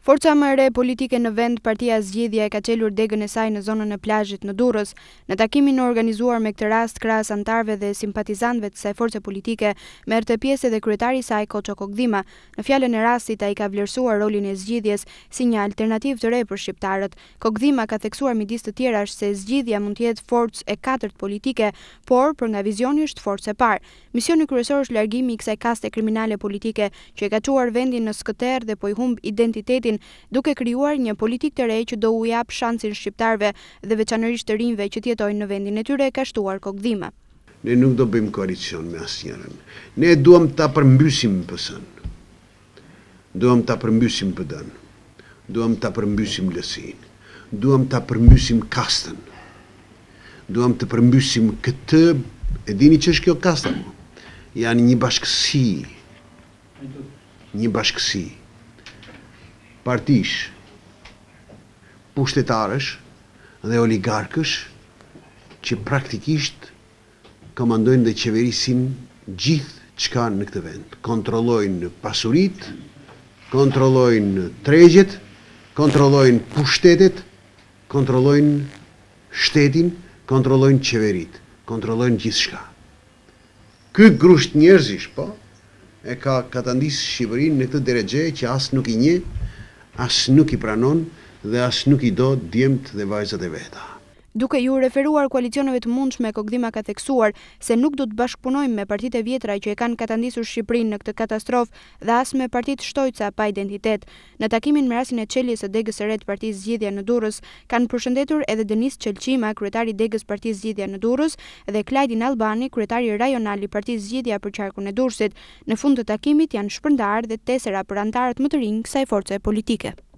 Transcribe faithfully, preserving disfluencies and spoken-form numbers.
Forca më e re politike në vend, Partia Zgjidhja, e ka çelur degën e saj në zonën e plazhit në Durrës. Në takimin organizuar me këtë rast, krahas anëtarëve dhe simpatizantëve të kësaj force politike, merrte pjesë edhe kryetari i saj, Koço Kokdhima. Në fjalën e rastit, ai ka vlerësuar rolin e zgjidhjes si një alternativë të re për shqiptarët. Kokdhima ka theksuar midis të tjerash se zgjidhja mund të jetë forcë e katërt politike, por për nga vizioni është forcë e parë. Misioni kryesor është largimi i kësaj kaste kriminale politike që e ka çuar vendin në skëterë dhe po i humb identitetin, duke krijuar një politikë të re që do u jap shansin shqiptarëve dhe veçanërisht të rinjve që të jetojnë në vendin e tyre, ka shtuar Kokdhima. Ne nuk do bëjmë koalicion me asnjërin. Ne duam ta përmbysim P S-n. Duam ta përmbysim P D-n. Duam ta përmbysim L S-in. Duam ta përmbysim kastën. Duam të përmbysim këtë, e dini që është kjo kasta? Janë një bashkësi. Një bashkësi. Partish, pushtetarësh dhe oligarkësh që praktikisht komandojnë dhe qeverisin gjithë çka në këtë vend. Kontrollojnë pasurit, kontrollojnë tregjet, kontrollojnë pushtetet, kontrollojnë shtetin, kontrollojnë qeverit, kontrollojnë gjithçka. Ky grusht njerëzish, po, e ka katandisë Shqipërinë në këtë deregje që as nuk i njeh, as nuk i pranon dhe as nuk i do djemt dhe vajzat e veta. Duke ju referuar koalicioneve të mundshme, Kokdhima ka theksuar se nuk do të bashkëpunojmë me partitë e vjetra që e kanë katandisur Shqipërinë në këtë katastrofë dhe as me partitë shtojca pa identitet. Në takimin me rastin e çeljes së degës së re të Partisë Zgjidhja në Durrës, kanë përshëndetur edhe Denis Çelçima, kryetari i degës Partisë Zgjidhja në Durrës, dhe Klajdin Albani, kryetari rajonal i Partisë Zgjidhja për qarkun e Durrësit. Në fund të takimit janë shpërndarë dhe tesera për anëtarët më të rinj kësaj force politike.